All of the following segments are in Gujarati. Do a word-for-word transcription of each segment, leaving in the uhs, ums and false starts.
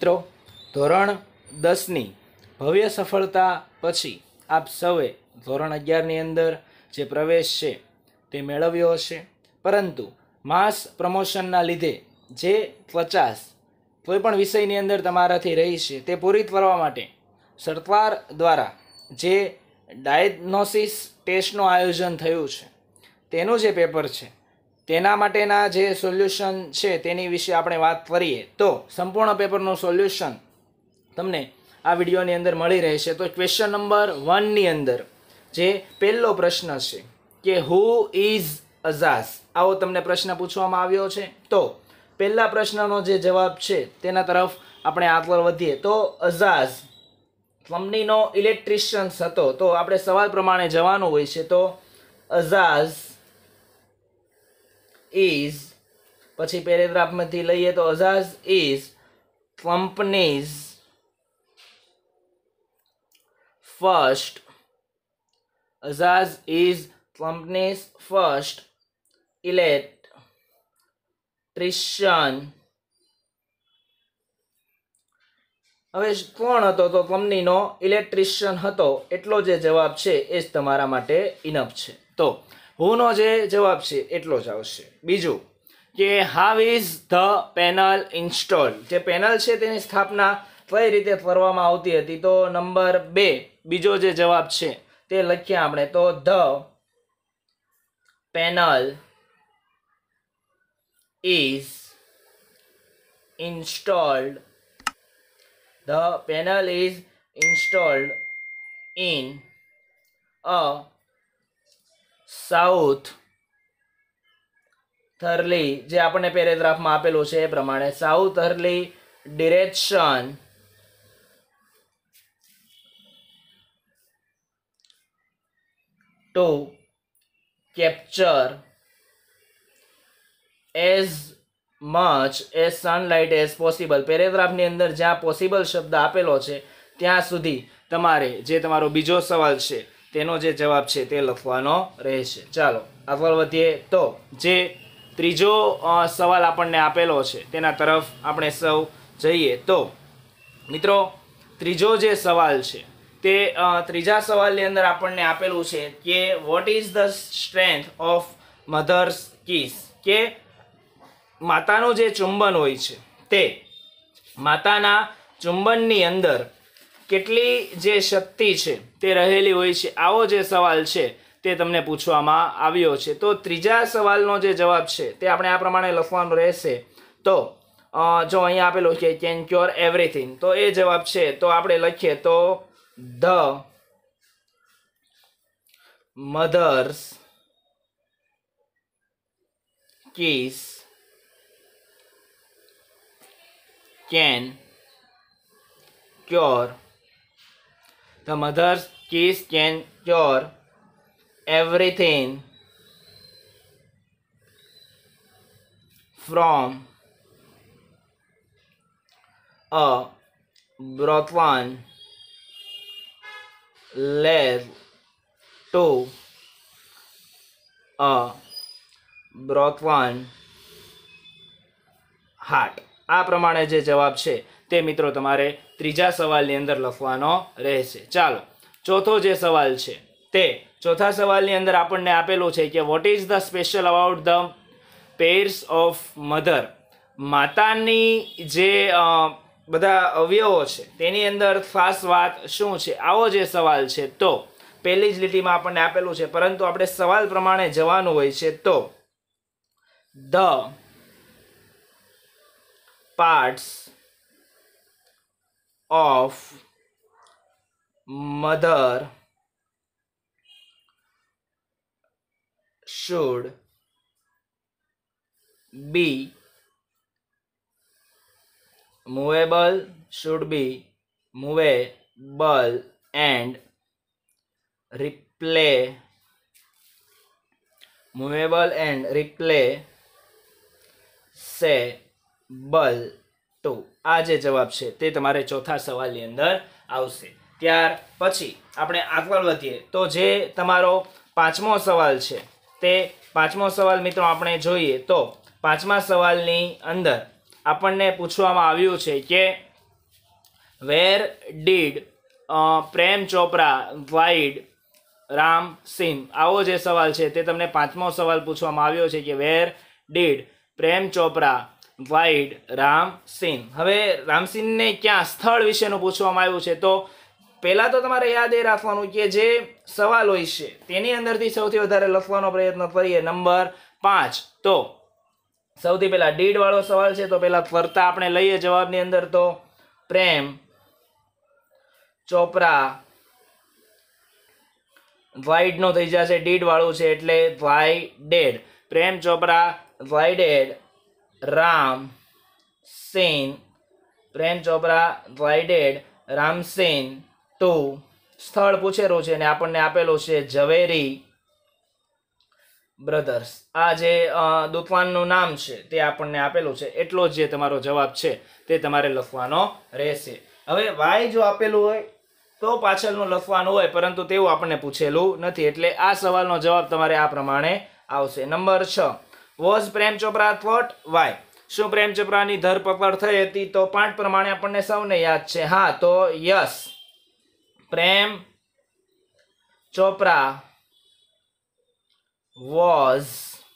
મિત્રો, ધોરણ દસની ભવ્ય સફળતા પછી આપ સૌએ ધોરણ અગિયારની અંદર જે પ્રવેશ છે તે મેળવ્યો હશે, પરંતુ માસ પ્રમોશનના લીધે જે પચાસ કોઈ પણ વિષયની અંદર તમારાથી રહી છે તે પૂરી કરવા માટે સરકાર દ્વારા જે ડાયગ્નોસિસ ટેસ્ટનું આયોજન થયું છે તેનું જે પેપર છે તેના માટેના જે સોલ્યુશન છે તેની વિશે આપણે વાત કરીએ તો સંપૂર્ણ પેપરનું સોલ્યુશન તમને આ વિડીયોની અંદર મળી રહેશે। તો ક્વેશ્ચન નંબર વનની અંદર જે પહેલો પ્રશ્ન છે કે હુ ઇઝ અઝાઝ, આવો તમને પ્રશ્ન પૂછવામાં આવ્યો છે। તો પહેલા પ્રશ્નનો જે જવાબ છે તેના તરફ આપણે આગળ વધીએ તો અઝાઝ કંપનીનો ઇલેક્ટ્રિશિયન હતો। તો આપણે સવાલ પ્રમાણે જવાનું હોય છે। તો અઝાઝ ઇઝ, પછી પેરેગ્રાફમાંથી લઈએ તો Ajaz is company's first, Ajaz is company's first electrician. હવે કોણ હતો? તો કંપનીનો ઇલેક્ટ્રિશિયન હતો, એટલો જે જવાબ છે એ જ તમારા માટે ઇનફ છે। તો હુનો જે જવાબ છે એટલો જ આવશે। બીજું કે how is the panel installed, જે પેનલ છે તેની સ્થાપના કઈ રીતે કરવામાં આવતી હતી? તો નંબર બે બીજો જે જવાબ છે તે લખીએ આપણે। તો the panel is installed, the panel is installed in a southerly, જે આપણને પેરેગ્રાફમાં આપેલું છે એ પ્રમાણે southerly direction to capture as much as sunlight as possible. પેરેગ્રાફની અંદર જ્યાં પોસિબલ શબ્દ આપેલો છે ત્યાં સુધી તમારે જે તમારો બીજો સવાલ છે તેનો જે જવાબ છે તે લખવાનો રહેશે। ચાલો આગળ વધીએ। તો જે ત્રીજો સવાલ આપણને આપેલો છે તેના તરફ આપણે સૌ જઈએ। તો મિત્રો, ત્રીજો જે સવાલ છે તે ત્રીજા સવાલની અંદર આપણને આપેલું છે કે what is the strength of mother's kiss, કે માતાનું જે ચુંબન હોય છે તે માતાના ચુંબનની અંદર કેટલી જે શક્તિ છે તે રહેલી હોય છે, આવો જે સવાલ છે તે તમને પૂછવામાં આવ્યો છે। તો ત્રીજા સવાલનો જે જવાબ છે તે આપણે આ પ્રમાણે લખવાનો રહેશે। તો જો અહીંયા આપેલું છે કેન ક્યોર એવરીથિંગ, તો એ જવાબ છે તો આપણે લખીએ તો the mother's kiss can cure, the mother's kiss can cure everything from a broken leg to a broken heart। આ પ્રમાણે જે જવાબ છે તે મિત્રો તમારે ત્રીજા સવાલની અંદર લખવાનો રહેશે। ચાલો ચોથો જે સવાલ છે તે ચોથા સવાલની અંદર આપણને આપેલું છે કે what is the special about the pairs of mother, માતાની જે બધા અવયવો છે તેની અંદર ખાસ વાત શું છે, આવો જે સવાલ છે તો પહેલી જ લીટીમાં આપણને આપેલું છે, પરંતુ આપણે સવાલ પ્રમાણે જવાનું હોય છે। તો the parts of mother should be movable, should be movable and replay movable and replaceable too. આ જે જવાબ છે તે તમારે ચોથા સવાલની અંદર આવશે। ત્યાર પછી આપણે આગળ વધીએ તો જે તમારો પાંચમો સવાલ છે તે પાંચમો સવાલ મિત્રો આપણે જોઈએ। તો પાંચમા સવાલની અંદર આપણને પૂછવામાં આવ્યું છે કે where did Prem Chopra guide Ram Singh? આવો જે સવાલ છે તે તમને પાંચમો સવાલ પૂછવામાં આવ્યો છે કે where did Prem Chopra guide Ram Singh. હવે રામસીનને ક્યાં સ્થળ વિશેનું પૂછવામાં આવ્યું છે, તો પહેલાં તો તમારે યાદ એ રાખવાનું કે જે સવાલ હોય છે તેની અંદરથી સૌથી વધારે લખવાનો પ્રયત્ન કરીએ. નંબર પાંચ, તો સૌથી પહેલા ડીડ વાળો સવાલ છે તો પહેલા ફરતા આપણે લઈએ જવાબની અંદર, તો પ્રેમ ચોપરા વાઇડ નો થઈ જશે, ડીડ વાળું છે એટલે guided. Prem Chopra guided Ram Singh. Prem Chopra guided Ramsingh to. સ્થળ પૂછેલું છે અને આપણને આપેલું છે ઝવેરી બ્રધર્સ. આ જે દુકાનનું નામ છે તે આપણને આપેલું છે, એટલો જ જે તમારો જવાબ છે તે તમારે લખવાનો રહેશે. હવે વાય જો આપેલું હોય તો પાછળનું લખવાનું હોય, પરંતુ તેવું આપણને પૂછેલું નથી, એટલે આ સવાલનો જવાબ તમારે આ પ્રમાણે આવશે. નંબર છ, was Prem Chopra thought why? શું પ્રેમ ચોપરાની ધરપકડ થઈ હતી? તો પાઠ પ્રમાણે આપણને સૌને યાદ છે. હા, તો yes, Prem Chopra was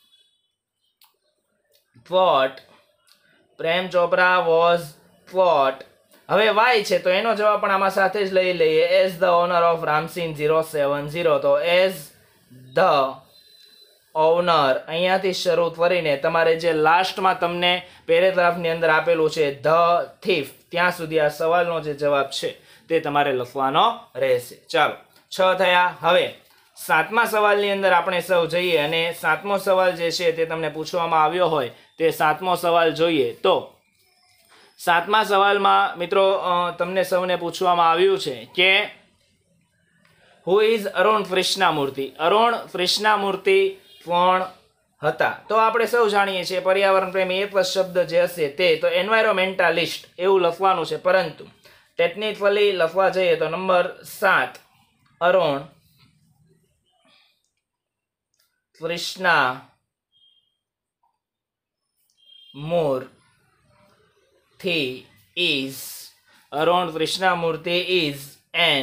thought. Prem Chopra was thought. હવે વાય છે તો એનો જવાબ પણ આમાં સાથે જ લઈ લઈએ. As the owner of Ramsingh zero seven zero, તો એઝ ધ ઓનર અહીંયાથી શરૂ કરીને તમારે જે લાસ્ટમાં તમને પેરેગ્રાફની અંદર આપેલું છે ધ થીફ, ત્યાં સુધી આ સવાલનો જે જવાબ છે તે તમારે લખવાનો રહેશે. ચાલો, છ થયા. હવે સાતમા સવાલની અંદર આપણે સૌ જઈએ અને સાતમો સવાલ જે છે તે તમને પૂછવામાં આવ્યો હોય તે સાતમો સવાલ જોઈએ. તો સાતમા સવાલમાં મિત્રો તમને સૌને પૂછવામાં આવ્યું છે કે હુ ઇઝ અરુણ કૃષ્ણામૂર્તિ? અરુણ કૃષ્ણામૂર્તિ કોણ હતા? તો આપણે સૌ જાણીએ છીએ પર્યાવરણ પ્રેમી એક જ શબ્દ જે હશે તે તો એન્વાયરોમેન્ટાલિસ્ટ એવું લખવાનું છે, પરંતુ ટેકનિકલી લખવા જઈએ તો નંબર સાત, Arun Krishnamurti is Arun Krishnamurti is an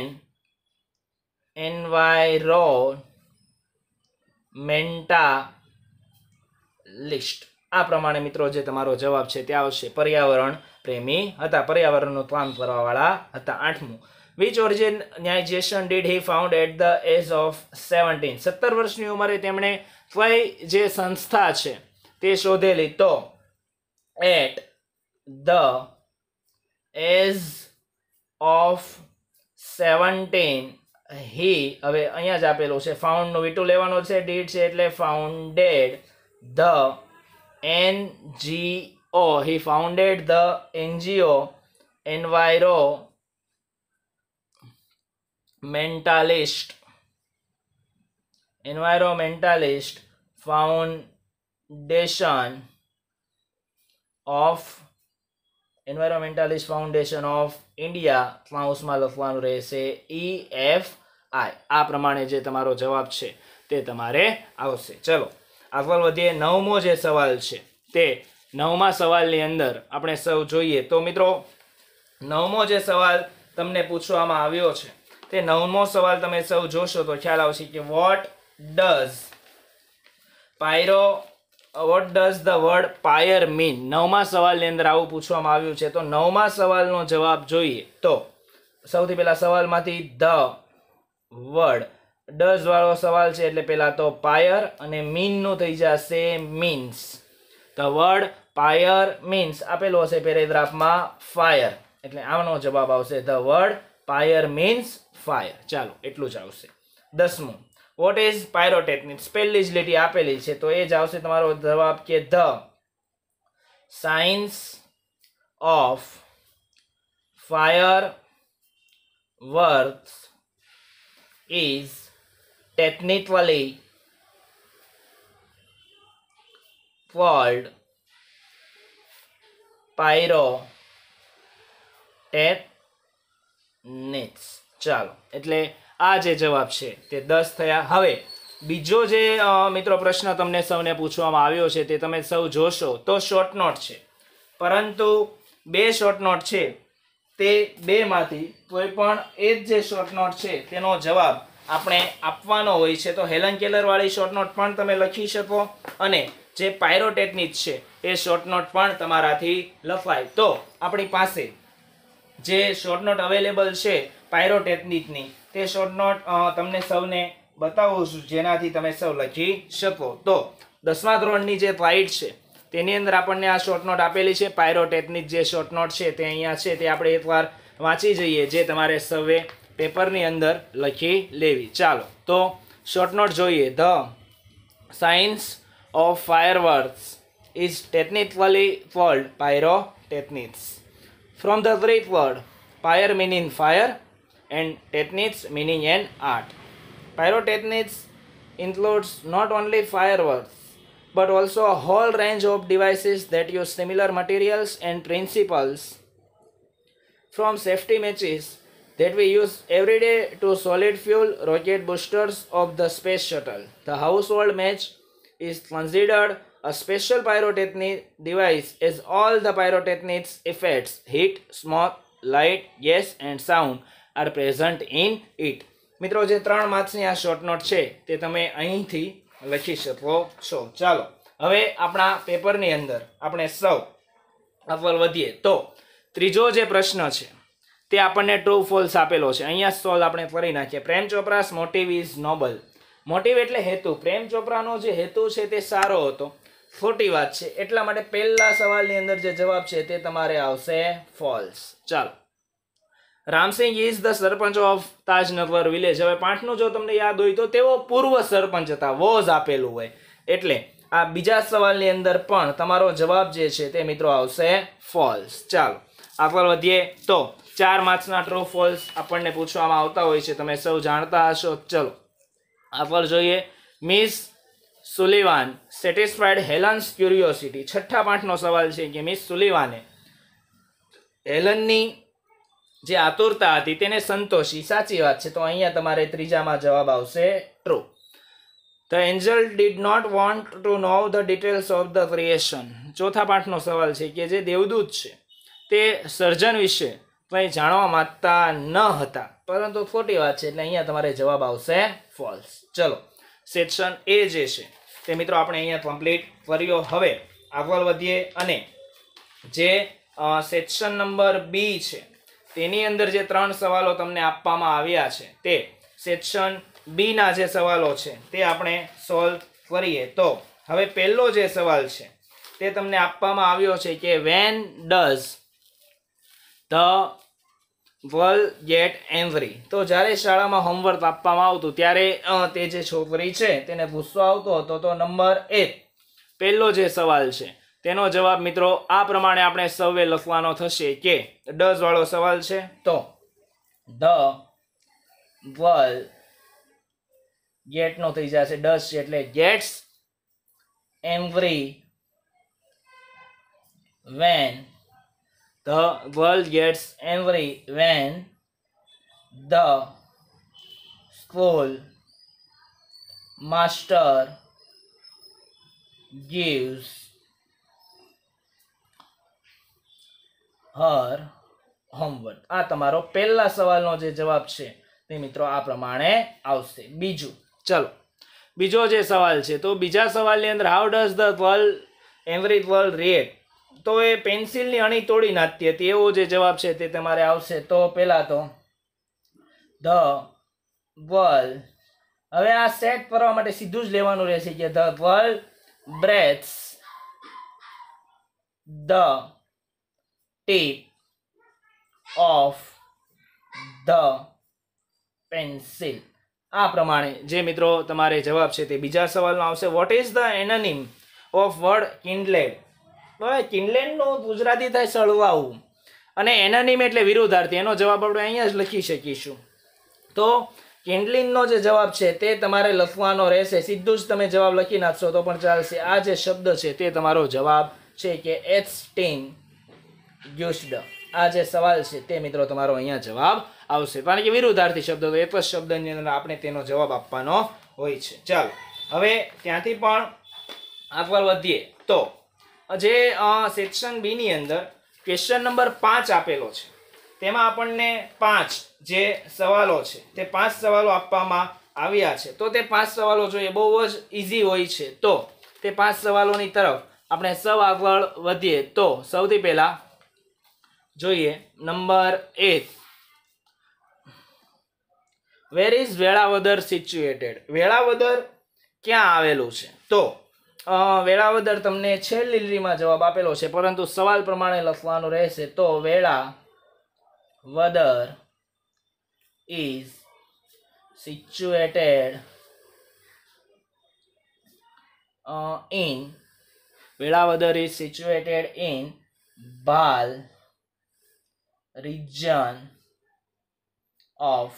environmentalist. આ પ્રમાણે મિત્રો જે તમારો જવાબ છે તે આવશે. પર્યાવરણ પ્રેમી હતા, પર્યાવરણનું કામ કરવાવાળા હતા. આઠમું, which organization did he found at the age of seventeen? સત્તર વર્ષની ઉંમરે તેમણે કઈ જે સંસ્થા છે તે શોધેલી? તો at the age of seventeen he, હવે અહીંયા જ આપેલું છે ફાઉન્ડનું વીટું લેવાનું છે, ડીડ છે એટલે founded the NGO. He founded the NGO environmentalist environmentalist foundation of environmentalist foundation of India, માઉસમાં લખવાનું રહેશે ઈ એફ આઈ. આ પ્રમાણે જે તમારો જવાબ છે તે તમારે આવશે. ચલો આગળ વધીએ. નવમો જે સવાલ છે તે નવમા સવાલની અંદર આપણે સૌ જોઈએ. તો મિત્રો નવમો જે સવાલ તમને પૂછવામાં આવ્યો છે તે નવમો સવાલ તમે સૌ જોશો તો ખ્યાલ આવશે કે what does pyro what does the word pyre mean? નવમા સવાલની અંદર આવું પૂછવામાં આવ્યું છે. તો નવમા સવાલનો જવાબ જોઈએ તો સૌથી પહેલા સવાલમાંથી ધ વર્ડ ડઝ વાળો સવાલ છે એટલે પહેલા તો પાયર અને મીન નું થઈ જશે means. The word pyre means આપેલું હશે પેરેગ્રાફમાં ફાયર, એટલે આનો જવાબ આવશે the word pyre means fire. ચાલો એટલું જ આવશે. દસમું, વોટ ઇઝ પાયરોટેકનિક્સ? પહેલી જ લીટી આપેલી છે તો એ જ આવશે તમારો જવાબ કે the science of fire works is technically called pyrotechnics. ચાલો, એટલે આ જે જવાબ છે તે દસ થયા. હવે બીજો જે મિત્રો પ્રશ્ન તમને સૌને પૂછવામાં આવ્યો છે તે તમે સૌ જોશો તો શોર્ટ નોટ છે, પરંતુ બે શોર્ટ નોટ છે તે બેમાંથી કોઈ પણ એ જ જે શોર્ટ નોટ છે તેનો જવાબ આપણે આપવાનો હોય છે. તો હેલન કેલર વાળી શોર્ટ નોટ પણ તમે લખી શકો અને જે પાયરોટેકનિક છે એ શોર્ટ નોટ પણ તમારાથી લખાય. તો આપણી પાસે જે શોર્ટ નોટ અવેલેબલ છે પાયરોટેકનિકની તે શોર્ટ નોટ તમને સૌને બતાવું છું જેનાથી તમે સૌ લખી શકો. તો દસમા ધોરણની જે ફાઇટ છે તેની અંદર આપણને આ શોર્ટ નોટ આપેલી છે. પાયરોટેકનિક જે શોર્ટ નોટ છે તે અહીંયા છે તે આપણે એકવાર વાંચી જઈએ જે તમારે સૌએ પેપરની અંદર લખી લેવી. ચાલો તો શોર્ટ નોટ જોઈએ. The science of fireworks is technically called pyrotechnics. From the Greek word pyre meaning fire and techniques meaning an art. Pyrotechnics includes not only fireworks but also a whole range of devices that use similar materials and principles, from safety matches that we use every day to solid fuel rocket boosters of the space shuttle. The household match is considered a special pyrotechnic device as all the pyrotechnics effects, heat, smoke, light, gas and sound are present in it. મિત્રો જે ત્રણ માર્ક્સની આ શોર્ટ નોટ છે તે તમે અહીંથી લખી શકો છો. ચાલો હવે આપણા પેપરની અંદર આપણે સૌ આગળ વધીએ. તો ત્રીજો જે પ્રશ્ન છે તે આપણને ટ્રુ ફોલ્સ આપેલો છે. અહીંયા સોલ્વ આપણે કરી નાખીએ. Prem Chopra's motive is noble. Motive એટલે હેતુ. પ્રેમ ચોપરાનો જે હેતુ છે તે સારો હતો. ખોટી વાત છે. એટલા માટે પહેલા સવાલની અંદર જે જવાબ છે તે તમારે આવશે ફોલ્સ. ચાલો Ramsingh is the sarpanch of Tajnagar village. હવે પાઠનું જો તમને યાદ હોય તો તેઓ પૂર્વ સરપંચ હતા. વોઝ આપેલું હોય એટલે આ બીજા સવાલની અંદર પણ તમારો જવાબ જે છે તે મિત્રો આવશે ફોલ્સ. ચાલો આગળ વધીએ. તો ચાર માર્ક્સના ટ્રુ ફોલ્સ આપણને પૂછવામાં આવતા હોય છે, તમે સૌ જાણતા હશો. ચલો આગળ જોઈએ. Miss Sullivan satisfied Helen's curiosity. છઠ્ઠા પાઠનો સવાલ છે કે મિસ સુલિવાને હેલનની જે આતુરતા હતી તેને સંતોષી. સાચી વાત છે. તો અહીંયા તમારે ત્રીજામાં જવાબ આવશે true. The angel did not want to know the details of the creation. ચોથા પાઠનો સવાલ છે કે જે દેવદૂત છે તે સર્જન વિશે કંઈ જાણવા માંગતા ન હતા, પરંતુ ખોટી વાત છે એટલે અહીંયા તમારે જવાબ આવશે ફોલ્સ. ચલો સેક્શન એ જે છે તે મિત્રો આપણે અહીંયા કમ્પ્લીટ કર્યો. હવે આગળ વધીએ અને જે સેક્શન નંબર બી છે તેની અંદર જે ત્રણ સવાલો તમને આપવામાં આવ્યા છે તે સેક્શન બી ના જે સવાલો છે તે આપણે સોલ્વ કરીએ. તો હવે પહેલો જે સવાલ છે તે તમને આપવામાં આવ્યો છે કે when does the world get angry. તો જ્યારે શાળામાં હોમવર્ક આપવામાં આવતું ત્યારે તે જે છોકરી છે તેને ગુસ્સો આવતો હતો. તો નંબર એક પહેલો જે સવાલ છે તેનો જવાબ મિત્રો આ પ્રમાણે આપણે સૌએ લખવાનો થશે કે ડઝ વાળો સવાલ છે. તો ધ વર્લ્ડ ગેટ નો થઈ જશે ડઝ છે એટલે gets angry when The world gets angry when the school master gives her homework. આ તમારો પહેલા સવાલનો જે જવાબ છે તે મિત્રો આ પ્રમાણે આવશે. બીજું ચલો બીજો જે સવાલ છે તો બીજા સવાલની અંદર how does the world every world react. તો એ પેન્સિલની અણી તોડી નાખતી હતી એવો જે જવાબ છે તે તમારે આવશે. તો પહેલા તો ધ વર્લ્ડ, હવે આ સેટ કરવા માટે સીધું જ લેવાનું રહેશે કે the world breathes the tip of the pencil. આ પ્રમાણે જે મિત્રો તમારે જવાબ છે તે બીજા સવાલનો આવશે. વોટ ઇઝ ધ એનોનિમ ઓફ વર્ડ કિન્ડલેડ. હવે કિન્ડલેન્ડનું ગુજરાતી થાય સળવાવું અને એનોનિમ એટલે વિરુદ્ધાર્થી. એનો જવાબ આપણે અહીંયા જ લખી શકીશું. તો કિન્ડલિંગનો જે જવાબ છે તે તમારે લખવાનો રહેશે. સીધું જ તમે જવાબ લખી નાખશો તો પણ ચાલશે. આ જે શબ્દ છે તે તમારો જવાબ છે કે એક્સટિંગ્યુશ્ડ. આ જે સવાલ છે તે મિત્રો તમારો અહીંયા જવાબ આવશે, કારણ કે વિરુદ્ધાર્થી શબ્દ તો એક જ શબ્દની અંદર આપણે તેનો જવાબ આપવાનો હોય છે. ચાલો હવે ત્યાંથી પણ આગળ વધીએ. તો જે સેક્શન બી ની અંદર ક્વેશ્ચન નંબર પાંચ આપેલો છે તેમાં આપણને પાંચ જે સવાલો છે તે પાંચ સવાલો આપવામાં આવ્યા છે. તો તે પાંચ સવાલો જોઈએ બહુ જ ઈઝી હોય છે. તો તે પાંચ સવાલોની તરફ આપણે સૌ આગળ વધીએ. તો સૌથી પહેલા જોઈએ નંબર એક, where is Velavadar situated? Velavadar ક્યાં આવેલું છે? તો અ, વેળાવદર તમને છેલ્લી લીટીમાં જવાબ આપેલો છે, પરંતુ સવાલ પ્રમાણે લખવાનું રહેશે. તો Velavadar is situated uh, in Velavadar is situated in Bhal region of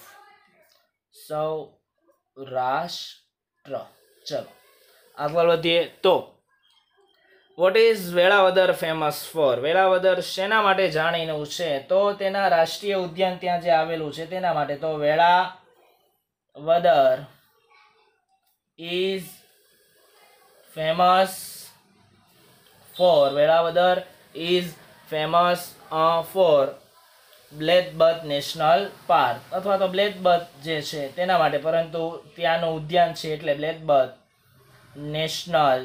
Saurashtra. ચલો આગળ વધીએ. તો what is Velavadar famous for? Velavadar શેના માટે જાણીનું છે? તો તેના રાષ્ટ્રીય ઉદ્યાન ત્યાં જે આવેલું છે તેના માટે. તો Velavadar is famous for Velavadar is famous for blackbuck national park, અથવા તો બ્લેકબક જે છે તેના માટે, પરંતુ ત્યાંનું ઉદ્યાન છે એટલે બ્લેકબક નેશનલ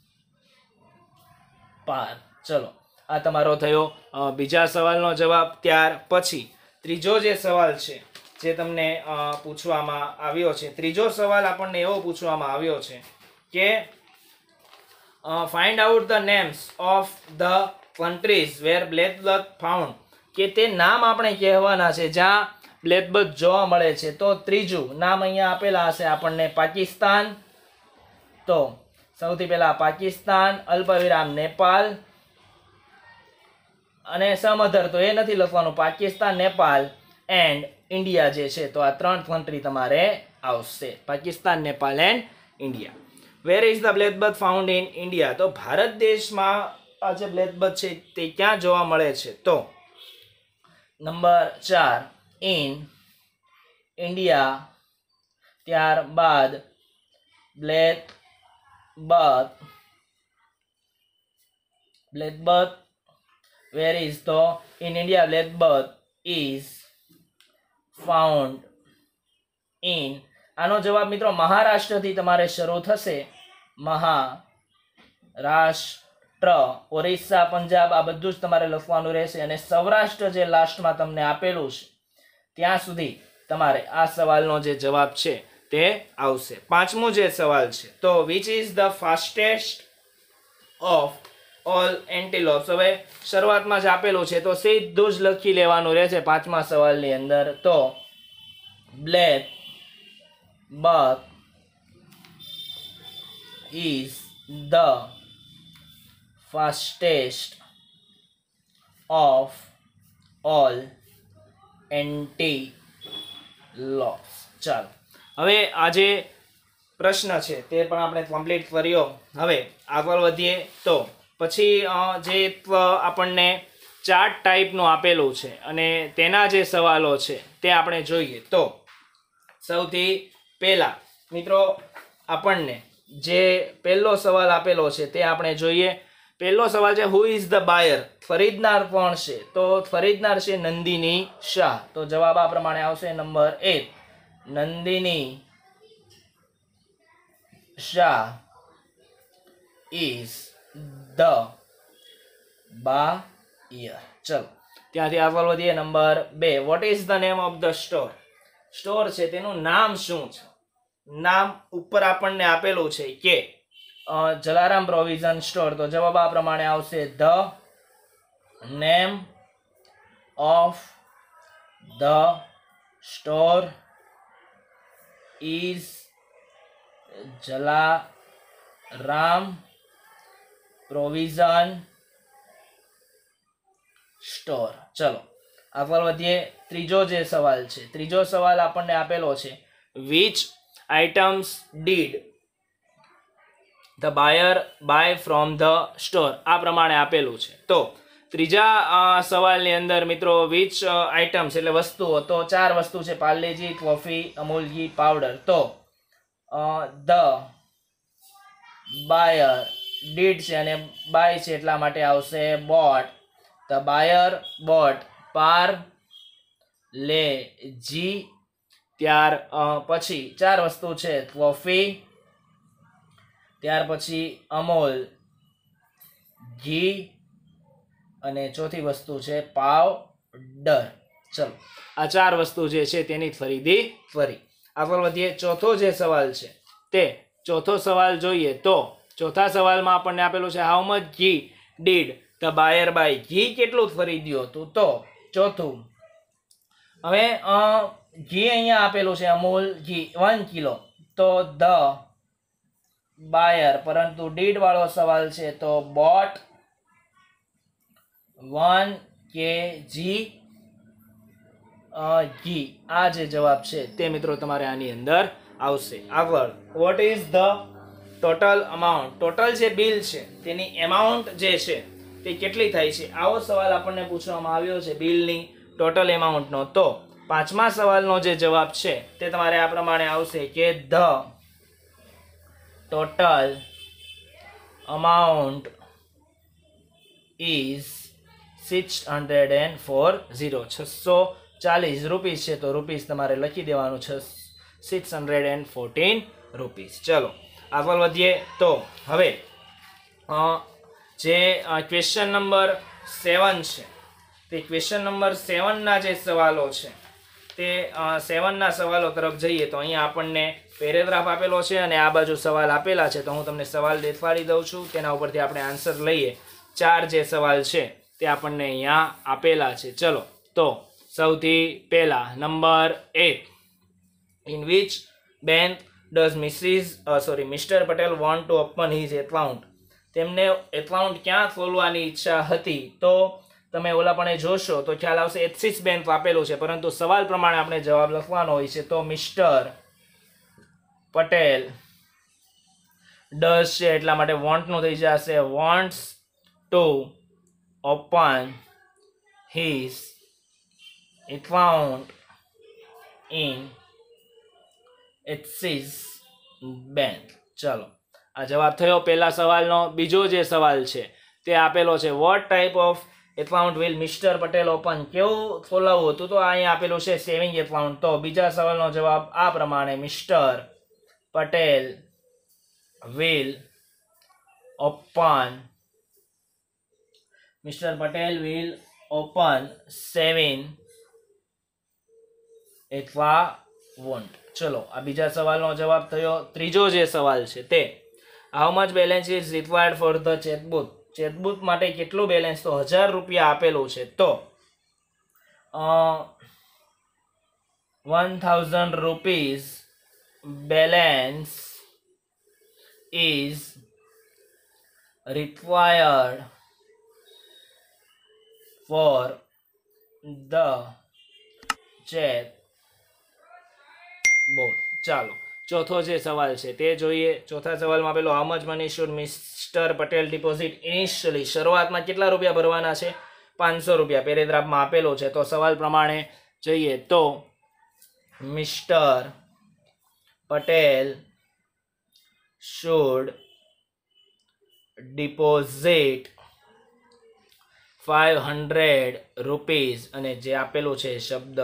પાર્ક. ચલો આ તમારો થયો અ, બીજા સવાલનો જવાબ. ત્યાર પછી ત્રીજો જે સવાલ છે જે તમને અ, પૂછવામાં આવ્યો છે, ત્રીજો સવાલ આપણને એવો પૂછવામાં આવ્યો છે કે find out the names of the countries where blackbuck found. કે તે નામ આપણે કહેવાના છે જ્યાં બ્લેકબક જોવા મળે છે. તો ત્રીજું નામ અહીંયા આપેલા હશે આપણને પાકિસ્તાન. તો સૌથી પહેલા પાકિસ્તાન, અલ્પવિરામ નેપાલ અને સમ અધર, તો એ નથી લખવાનું. પાકિસ્તાન, નેપાલ એન્ડ ઇન્ડિયા જે છે, તો આ ત્રણ કન્ટ્રી તમારે આવશે. Pakistan, Nepal and India. Where is the blackbuck found in India? તો ભારત દેશમાં આ જે બ્લેકબક છે તે ક્યાં જોવા મળે છે? તો નંબર ચાર, ઇન ઇન્ડિયા. ત્યારબાદ black buck blackbuck where is? તો in India blackbuck is found in. આનો જવાબ મિત્રો મહારાષ્ટ્રથી તમારે શરૂ થશે. મહારાષ્ટ્ર, ઓરિસ્સા, પંજાબ આ બધું જ તમારે લખવાનું રહેશે. અને સૌરાષ્ટ્ર જે લાસ્ટમાં તમને આપેલું છે ત્યાં સુધી તમારે આ સવાલનો જે જવાબ છે તે આવશે. પાંચમો જે સવાલ છે, તો which is the fastest of all antelopes? હવે શરૂઆતમાં જ આપેલું છે તો સીધું જ લખી લેવાનું રહેશે પાંચમા સવાલની અંદર. તો black buck is the fastest of all antelopes. ચાલો હવે આ જે પ્રશ્ન છે તે પણ આપણે કમ્પ્લીટ કર્યો. હવે આગળ વધીએ. તો પછી જે આપણને ચાર્ટ ટાઈપનું આપેલું છે અને તેના જે સવાલો છે તે આપણે જોઈએ. તો સૌથી પહેલા મિત્રો આપણને જે પહેલો સવાલ આપેલો છે તે આપણે જોઈએ. પહેલો સવાલ છે, હુ ઇઝ ધ બાયર? ખરીદનાર કોણ છે? તો ખરીદનાર છે નંદિની શાહ. તો જવાબ આ પ્રમાણે આવશે. નંબર એક, Nandini Shah is the buyer. ચલો ત્યાંથી આગળ વધીએ. નંબર બે, what is the name of the store? Store છે તેનું નામ શું છે? નામ ઉપર આપણને આપેલું છે કે જલારામ પ્રોવિઝન સ્ટોર. તો જવાબ આ પ્રમાણે આવશે. The name of the store is Jalaram provision store. ચલો આગળ વધીએ. ત્રીજો જે સવાલ છે, ત્રીજો સવાલ આપણને આપેલો છે, which items did the buyer buy from the store? આ પ્રમાણે આપેલું છે. તો ત્રીજા સવાલની અંદર મિત્રો which items એટલે વસ્તુઓ, તો ચાર વસ્તુ છે, પાર્લેજી, કોફી, અમૂલ ઘી, પાવડર. તો the buyer did છે અને buy છે એટલા માટે આવશે bought. The buyer bought par લેજી, ત્યાર પછી ચાર વસ્તુ છે કોફી, ત્યાર પછી અમૂલ ઘી અને ચોથી વસ્તુ છે પાવડર. ચલો આ ચાર વસ્તુ જે છે તેની ખરીદી ફરી. આગળ વધીએ. ચોથો જે સવાલ છે તે ચોથો સવાલ જોઈએ તો ચોથા સવાલમાં આપણને આપેલું છે how much ghee did the buyer buy. ઘી કેટલું ખરીદ્યું હતું? તો ચોથું. હવે ઘી અહીંયા આપેલું છે અમૂલ ઘી વન કિલો, તો ધ બાયર, પરંતુ ડીડ વાળો સવાલ છે તો બોટ વન કેજી ઘી. આ જે જવાબ છે તે મિત્રો તમારે આની અંદર આવશે. આગળ, what is the total amount? Total જે બિલ છે તેની એમાઉન્ટ જે છે તે કેટલી થાય છે? આવો સવાલ આપણને પૂછવામાં આવ્યો છે બિલની ટોટલ એમાઉન્ટનો. તો પાંચમા સવાલનો જે જવાબ છે તે તમારે આ પ્રમાણે આવશે કે the total amount is six hundred and four zero. છસો ચાલીસ રૂપીસ છે તો રૂપીસ તમારે લખી દેવાનું છે six hundred and fourteen rupees. ચલો આગળ વધીએ. તો હવે જે ક્વેશ્ચન નંબર સેવન છે તે ક્વેશ્ચન નંબર સેવનના જે સવાલો છે તે સેવનના સવાલો તરફ જઈએ તો અહીંયા આપણને પેરેગ્રાફ આપેલો છે અને આ બાજુ સવાલ આપેલા છે. તો હું તમને સવાલ દેખાડી દઉં છું, તેના ઉપરથી આપણે આન્સર લઈએ. ચાર જે સવાલ છે તે આપણને અહીંયા આપેલા છે. ચલો તો સૌથી પહેલા નંબર એક. In which bank does missus sorry mister Patel want to open his account? તેમને એકાઉન્ટ ક્યાં ખોલવાની ઈચ્છા હતી? તો તમે ઓલા પણ જોશો તો ખ્યાલ આવશે એક્સિસ બેંક આપેલું છે, પરંતુ સવાલ પ્રમાણે આપણે જવાબ લખવાનો હોય છે. તો મિસ્ટર પટેલ ડઝ છે એટલા માટે વોન્ટનું થઈ જશે wants to open his account in Axis bank. ચલો આ જવાબ થયો પહેલા સવાલનો. બીજો જે સવાલ છે તે આપેલો છે what type of account will mister Patel open? કેવું ખોલાવવું હતું? તો અહીંયા આપેલું છે સેવિંગ એકાઉન્ટ. તો બીજા સવાલનો જવાબ આ પ્રમાણે mister Patel will open mister Patel will open saving account. ચલો આ બીજા સવાલનો જવાબ થયો. ત્રીજો જે સવાલ છે તે how much balance is required for the chequebook? Chequebook માટે કેટલું બેલેન્સ? તો હજાર રૂપિયા આપેલું છે. તો one thousand rupees balance is required for the chequebook. ચાલો ચોથો જે સવાલ છે તે જોઈએ. ચોથા સવાલમાં આપેલો how much money should mister Patel deposit initially? શરૂઆતમાં કેટલા રૂપિયા ભરવાના છે? પાંચસો રૂપિયા પેરેગ્રાફમાં આપેલો છે. તો સવાલ પ્રમાણે જઈએ તો mister Patel should deposit five hundred rupees અને જે આપેલું છે શબ્દ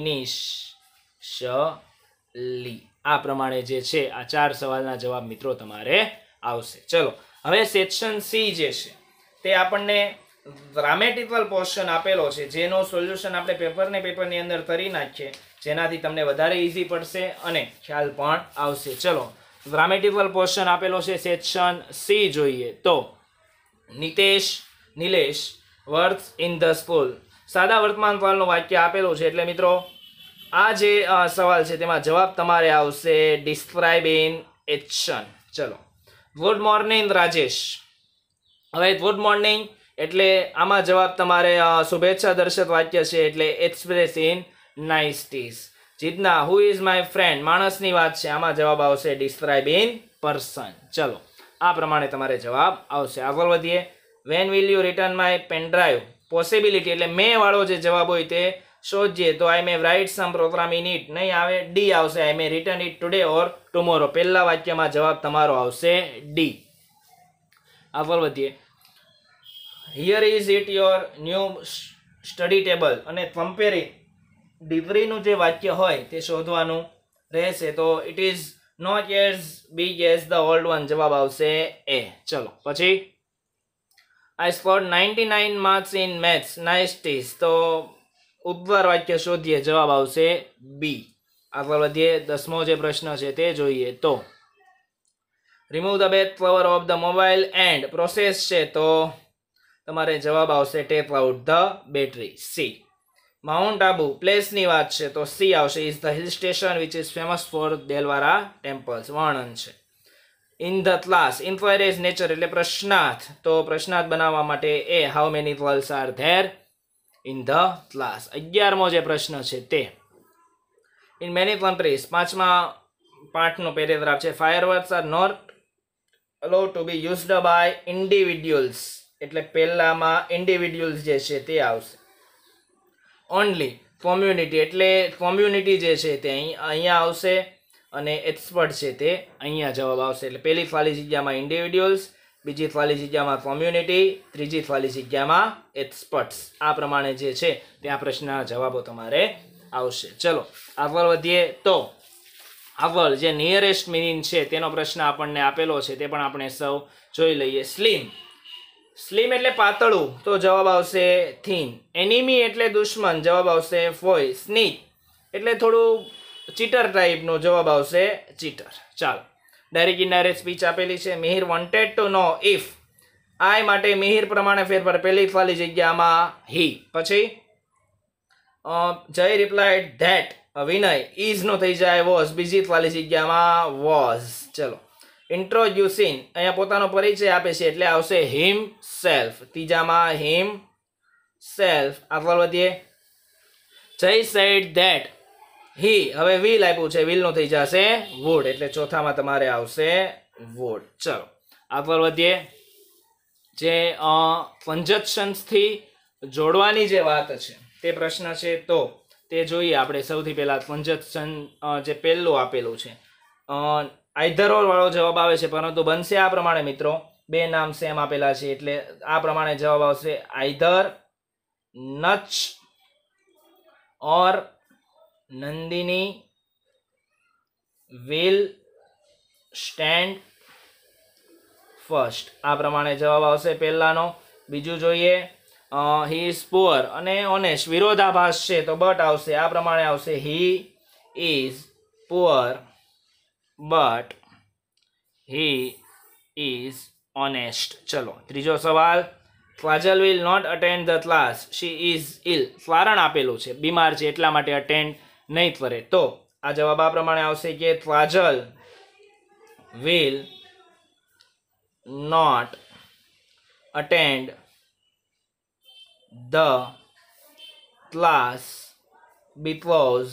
ઇનિશિયલી. આ પ્રમાણે જે છે આ ચાર સવાલના જવાબ મિત્રો તમારે આવશે. ચલો હવે સેક્શન સી જે છે તે આપણને ગ્રામેટિકલ પોર્શન આપેલો છે, જેનો સોલ્યુશન આપણે પેપરને પેપરની અંદર કરી નાખીએ, જેનાથી તમને વધારે ઇઝી પડશે અને ખ્યાલ પણ આવશે. ચલો ગ્રામેટિકલ પોર્શન આપેલો છે સેક્શન સી જોઈએ. તો Nitesh Nilesh works in the school. સાદા વર્તમાન કાળનું વાક્ય આપેલું છે એટલે મિત્રો આ જે સવાલ છે તેમાં જવાબ તમારે આવશે ડિસ્ક્રાઇબ ઇન એક્શન. ચલો ગુડ મોર્નિંગ રાજેશ. હવે ગુડ મોર્નિંગ એટલે આમાં જવાબ તમારે શુભેચ્છા દર્શક વાક્ય છે એટલે express in niceties. Jitna who is my friend? માણસની વાત છે, આમાં જવાબ આવશે ડિસ્ક્રાઇબ ઇન પર્સન. ચલો આ પ્રમાણે તમારે જવાબ આવશે. આગળ વધીએ. When will you return my pen drive? Possibility એટલે મે વાળો જે જવાબ હોય તે શોધીએ તો I may write some program in it નહીં આવે, ડી આવશે I may return it today or tomorrow. પહેલા વાક્યમાં જવાબ તમારો આવશે ડી. આગળ વધીએ. Here is it your new study table અને કમ્પેરિંગ ડિગ્રીનું જે વાક્ય હોય તે શોધવાનું રહેશે. તો it is not as big as the old one, જવાબ આવશે એ. ચલો પછી I scored ninety nine marks in maths nineties, તો ઉદ્ધાર વાક્ય શોધીએ, જવાબ આવશે બી. આગળ વધીએ, દસમો જે પ્રશ્ન છે તે જોઈએ. તો remove the back cover of the mobile and process છે, તો તમારે જવાબ આવશે take out the battery, C. Mount Abu પ્લેસની વાત છે તો સી આવશે. Is the hill station which is famous for Delwara temples, વર્ણન છે. In the class inquire is nature એટલે પ્રશ્નાર્થ, તો પ્રશ્નાર્થ બનાવવા માટે A. How many girls are there in the class. અગિયારમો જે પ્રશ્ન છે તે ઇન મેની કન્ટ્રીઝ, પાંચમા પાઠનો પેરેગ્રાફ છે. Fireworks are not allowed to be used by individuals એટલે પહેલામાં ઇન્ડિવિડ્યુઅલ્સ જે છે તે આવશે. ઓનલી કોમ્યુનિટી એટલે કોમ્યુનિટી જે છે તે અહીંયા આવશે અને એક્સપર્ટ છે તે અહીંયા જવાબ આવશે. એટલે પહેલી ખાલી જગ્યામાં ઇન્ડિવિડ્યુઅલ્સ, બીજી ખાલી જગ્યામાં કોમ્યુનિટી, ત્રીજી ખાલી જગ્યામાં એક્સપર્ટ્સ. આ પ્રમાણે જે છે તે આ પ્રશ્નના જવાબો તમારે આવશે. ચલો આગળ વધીએ. તો આગળ જે નિયરેસ્ટ મીનિંગ છે તેનો પ્રશ્ન આપણને આપેલો છે તે પણ આપણે સૌ જોઈ લઈએ. સ્લિમ, સ્લિમ એટલે પાતળું, તો જવાબ આવશે થીન. એનિમી એટલે દુશ્મન, જવાબ આવશે ફોય. સ્નીક એટલે થોડું ચીટર ટાઈપનું, જવાબ આવશે ચીટર. ચાલો ડાયરેક્ટ ઇનડાયરેક્ટ સ્પીચ આપેલી છે. Mihir wanted to know if, I માટે મિહિર પ્રમાણે ફેરફાર, પહેલી ખાલી જગ્યામાં હી. પછી Jay replied that, Vinay is no થઈ જાય વોઝ, બીજી ખાલી જગ્યામાં વોઝ. ચલો ઇન્ટ્રોડ્યુસિંગ અહીંયા પોતાનો પરિચય આપે છે એટલે આવશે હિમ સેલ્ફ, ત્રીજામાં હિમ સેલ્ફ. આગળ વધીએ. જય સેડ ધેટ હી, હવે વિલ આપ્યું છે, વિલ નો થઈ જશે વુડ એટલે ચોથામાં તમારે આવશે વુડ. ચલો આગળ વધીએ. જે કંજક્શન્સ થી જોડવાની જે વાત છે તે પ્રશ્ન છે તો તે જોઈએ આપણે. સૌથી પહેલા કંજક્શન જે પહેલું આપેલું છે આઈધર ઓર વાળો જવાબ આવે છે, પરંતુ બનશે આ પ્રમાણે મિત્રો. બે નામ સેમ આપેલા છે એટલે આ પ્રમાણે જવાબ આવશે આઈધર નચ or Nandini will stand first. આ પ્રમાણે જવાબ આવશે પહેલાનો. બીજું જોઈએ. હી ઇઝ પુઅર અને ઓનેસ્ટ વિરોધાભાસ છે તો બટ આવશે. આ પ્રમાણે આવશે he is poor but he is honest. ચલો ત્રીજો સવાલ. Fazal will not attend the class, she is ill, કારણ આપેલું છે બીમાર છે એટલા માટે અટેન્ડ નહીં કરે. તો આ જવાબ આ પ્રમાણે આવશે કે Fazal will not attend the class because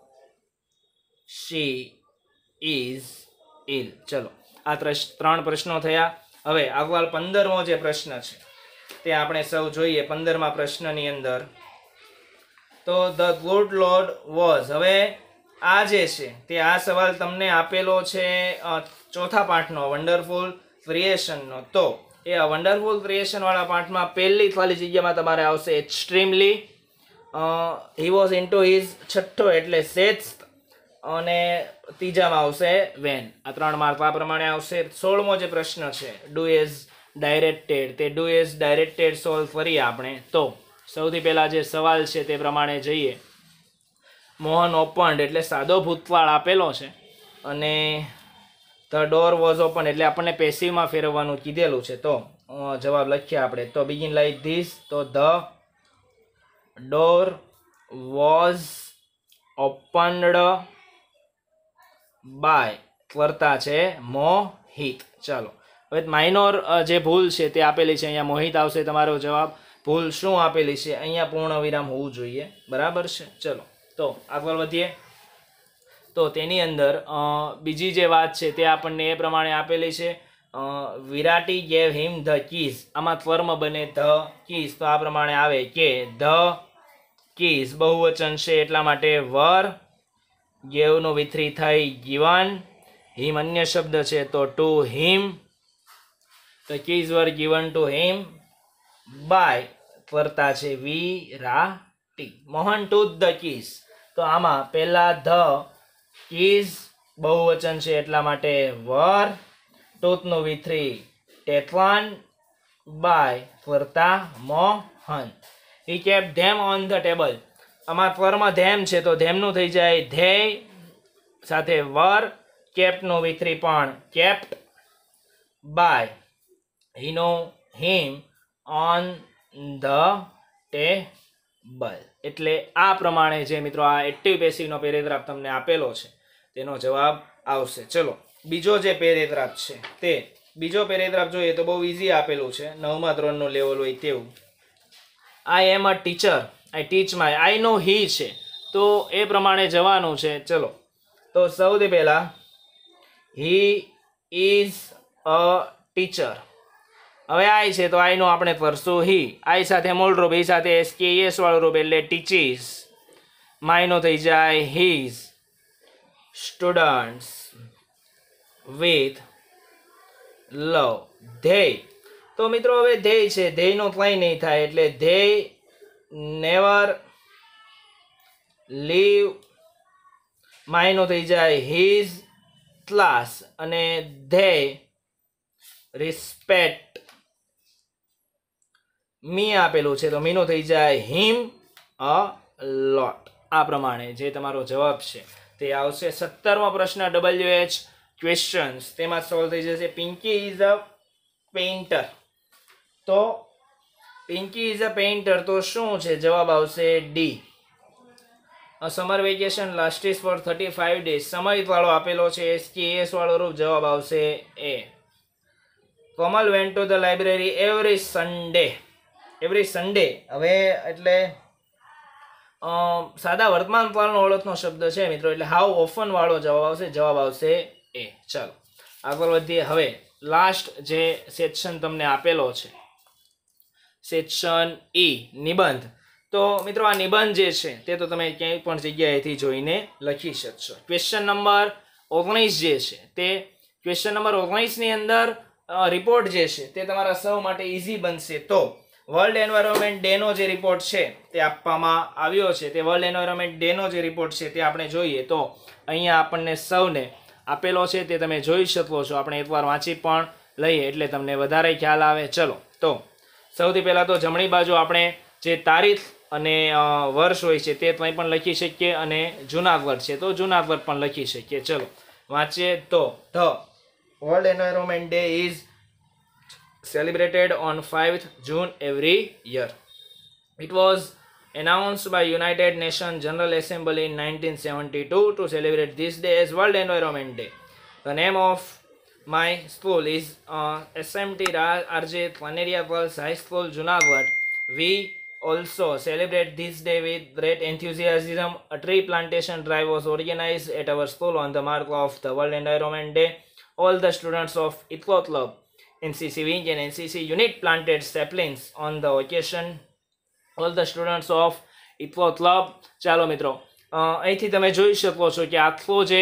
she is ill. ચલો આ ત્રણ પ્રશ્નો થયા. હવે આગળ પંદરમો જે પ્રશ્ન છે તે આપણે સૌ જોઈએ. પંદરમા પ્રશ્નની અંદર તો ધ ગુડ લોર્ડ વોઝ, હવે આ જે છે તે આ સવાલ તમને આપેલો છે ચોથા પાઠનો વન્ડરફુલ ક્રિએશનનો. તો એ વન્ડરફુલ ક્રિએશન વાળા પાઠમાં પહેલી ખાલી જગ્યામાં તમારે આવશે extremely. He was into his છઠ્ઠો એટલે સેટ્સ, અને ત્રીજામાં આવશે વેન. આ ત્રણ માર્ક આ પ્રમાણે આવશે. સોળમો જે પ્રશ્ન છે ડુ એઝ ડાયરેક્ટેડ, તે ડુ એઝ ડાયરેક્ટેડ સોલ્વ કરીએ આપણે. તો સૌથી પહેલા જે સવાલ છે તે પ્રમાણે જઈએ. મોહન ઓપન્ડ એટલે સાદો ભૂતકાળ આપેલો છે અને ધ ડોર વોઝ ઓપન એટલે આપણને પેસિવમાં ફેરવવાનું કીધેલું છે. તો જવાબ લખીએ આપણે. તો બિગિન લાઈક ધીસ, તો the door was opened by, કરતા છે મોહિત. ચાલો હવે માઇનોર જે ભૂલ છે તે આપેલી છે, અહીંયા મોહિત આવશે તમારો જવાબ. ભૂલ શું આપેલી છે? અહીંયા પૂર્ણ વિરામ હોવું જોઈએ, બરાબર છે. ચલો તો આગળ વધીએ. તો તેની અંદર બીજી જે વાત છે તે આપણને એ પ્રમાણે આપેલી છે. Virati gave him the keys, આમાં ફર્મ બને ધ કીઝ, તો આ પ્રમાણે આવે કે ધ કીઝ બહુવચન છે એટલા માટે વર, ગેવનું વિથરી થઈ ગિવન, હિમ અન્ય શબ્દ છે તો to him, the keys were given to him by, કરતા છે Virati. Mohan to the keys, તો આમાં પહેલા ધ કિઝ બહુવચન છે એટલા માટે વર, ટૂથનું વી થ્રી ટેકન બાય ફરતા Mohan. He kept them on the table. આમાં ત્વરમાં ધેમ છે તો ધેમનું થઈ જાય ધેય સાથે વર, કેપ્ટનું વી થ્રી પણ કેપ્ટ બાય હીનો હિમ ઓન ધ ટેબલ. એટલે આ પ્રમાણે જે મિત્રો આ એક્ટિવ પેસિવનો પેરેગ્રાફ તમને આપેલો છે તેનો જવાબ આવશે. ચલો બીજો જે પેરેગ્રાફ છે તે બીજો પેરેગ્રાફ જોઈએ તો બહુ ઇઝી આપેલું છે, નવમા ધોરણનું લેવલ હોય તેવું. આઈ એમ a teacher, I teach my, આઈ નો હી છે તો એ પ્રમાણે જવાનું છે. ચલો તો સૌથી પહેલા હી ઇઝ અ ટીચર. હવે આઈ છે તો આઈનો આપણે કરશું હી. આઈ સાથે મૂળ રૂપ, હી સાથે એસ કે એસ વાળું રૂપ એટલે ટીચીસ. માયનો થઈ જાય his. Students with love. They તો મિત્રો હવે ધેય છે, ધેયનો કંઈ નહીં થાય એટલે ધેય નેવર લીવ. માયનો થઈ જાય હીઝ ક્લાસ અને ધેય રિસ્પેક્ટ મી આપેલું છે તો મીનો થઈ જાય હિમ અ લોટ. આ પ્રમાણે જે તમારો જવાબ છે તે આવશે. સત્તરમો પ્રશ્ન ડબલ્યુ એચ ક્વેશ્ચન્સ તેમાં સોલ્વ થઈ જશે. Pinky is a painter. તો પિંકી ઇઝ અ પેઇન્ટર તો શું છે? જવાબ આવશે D. Summer vacation lasts for thirty five days. સમય વાળો આપેલો છે એસ કે એસ વાળો રૂપ, જવાબ આવશે A. Komal went to the library every Sunday. Every Sunday હવે એટલે સાદા વર્તમાન કાળનો ઓળખનો શબ્દ છે મિત્રો, એટલે હાઉ ઓફન વાળો જવાબ આવશે. જવાબ આવશે એ. ચાલો આગળ વધીએ. હવે લાસ્ટ જે સેક્શન તમને આપેલો છે સેક્શન ઈ નિબંધ. તો મિત્રો આ નિબંધ જે છે તે તો તમે ક્યાંય પણ જગ્યાએથી જોઈને લખી શકશો. ક્વેશ્ચન નંબર ઓગણીસ જે છે તે ક્વેશ્ચન નંબર ઓગણીસની અંદર રિપોર્ટ જે છે તે તમારા સૌ માટે ઇઝી બનશે. તો વર્લ્ડ એન્વાયરમેન્ટ ડે નો જે રિપોર્ટ છે તે આપવામાં આવ્યો છે. તે વર્લ્ડ એન્વાયરમેન્ટ ડે નો જે રિપોર્ટ છે તે આપણે જોઈએ તો અહીંયા આપણને સૌને આપેલો છે તે તમે જોઈ શકો છો. આપણે એકવાર વાંચી પણ લઈએ એટલે તમને વધારે ખ્યાલ આવે. ચલો તો સૌથી પહેલાં તો જમણી બાજુ આપણે જે તારીખ અને વર્ષ હોય છે તે કંઈ પણ લખી શકીએ અને જૂના વર્ષ છે તો જૂના વર્ષ પણ લખી શકીએ. ચલો વાંચીએ તો the world environment day is celebrated on fifth June every year. It was announced by United Nations General Assembly in nineteen seventy-two to celebrate this day as World Environment Day. The name of my school is uh, S M T R J Paneria Girls High School, Junagadh. We also celebrate this day with great enthusiasm. A tree plantation drive was organized at our school on the mark of the World Environment Day. All the students of Eco Club, N C C wing and N C C unit planted saplings on the occasion. All the students of Eco Club. ચાલો મિત્રો અહીંથી તમે જોઈ શકો છો કે આખું જે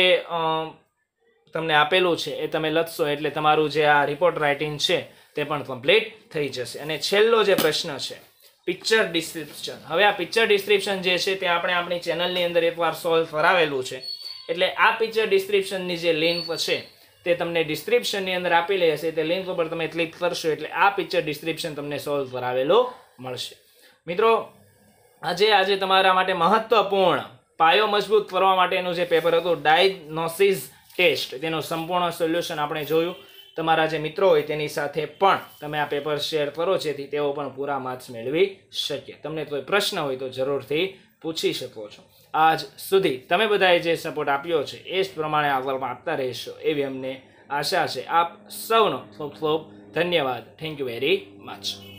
તમને આપેલું છે એ તમે લખશો એટલે તમારું જે આ રિપોર્ટ રાઇટિંગ છે તે પણ કમ્પ્લીટ થઈ જશે. અને છેલ્લો જે પ્રશ્ન છે પિક્ચર ડિસ્ક્રિપ્શન. હવે આ પિક્ચર ડિસ્ક્રિપ્શન જે છે તે આપણે આપણી ચેનલની અંદર એકવાર સોલ્વ કરાવેલું છે. એટલે આ પિક્ચર ડિસ્ક્રિપ્શનની જે લિંક છે તે તમને ડિસ્ક્રિપ્શનની અંદર આપેલી હશે. તે લિંક ઉપર તમે ક્લિક કરશો એટલે આ પિક્ચર ડિસ્ક્રિપ્શન તમને સોલ્વ કરાવેલો મળશે. મિત્રો આજે આજે તમારા માટે મહત્વપૂર્ણ પાયો મજબૂત કરવા માટેનું જે પેપર હતું ડાયગ્નોસિસ ટેસ્ટ તેનું સંપૂર્ણ સોલ્યુશન આપણે જોયું. તમારા જે મિત્રો હોય તેની સાથે પણ તમે આ પેપર શેર કરો જેથી તેઓ પણ પૂરા માર્ક્સ મેળવી શકે. તમને કોઈ પ્રશ્ન હોય તો જરૂરથી પૂછી શકો છો. આજ સુધી તમે બધાએ જે સપોર્ટ આપ્યો છે એ જ પ્રમાણે આગળમાં આપતા રહેશો એવી અમને આશા છે. આપ સૌનો ખૂબ ખૂબ ધન્યવાદ. Thank you very much.